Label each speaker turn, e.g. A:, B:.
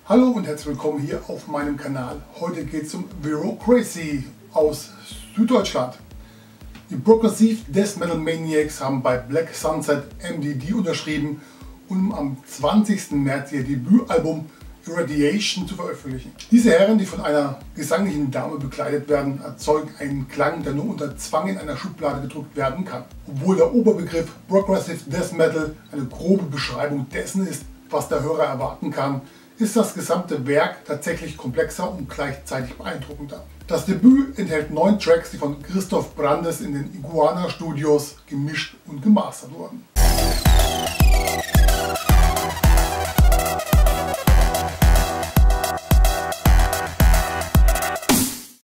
A: Hallo und herzlich willkommen hier auf meinem Kanal. Heute geht es um Virocrazy aus Süddeutschland. Die Progressive Death Metal Maniacs haben bei Black Sunset MDD unterschrieben, um am 20. März ihr Debütalbum Irradiation zu veröffentlichen. Diese Herren, die von einer gesanglichen Dame begleitet werden, erzeugen einen Klang, der nur unter Zwang in einer Schublade gedrückt werden kann. Obwohl der Oberbegriff Progressive Death Metal eine grobe Beschreibung dessen ist, was der Hörer erwarten kann, ist das gesamte Werk tatsächlich komplexer und gleichzeitig beeindruckender. Das Debüt enthält 9 Tracks, die von Christoph Brandes in den Iguana Studios gemischt und gemastert wurden.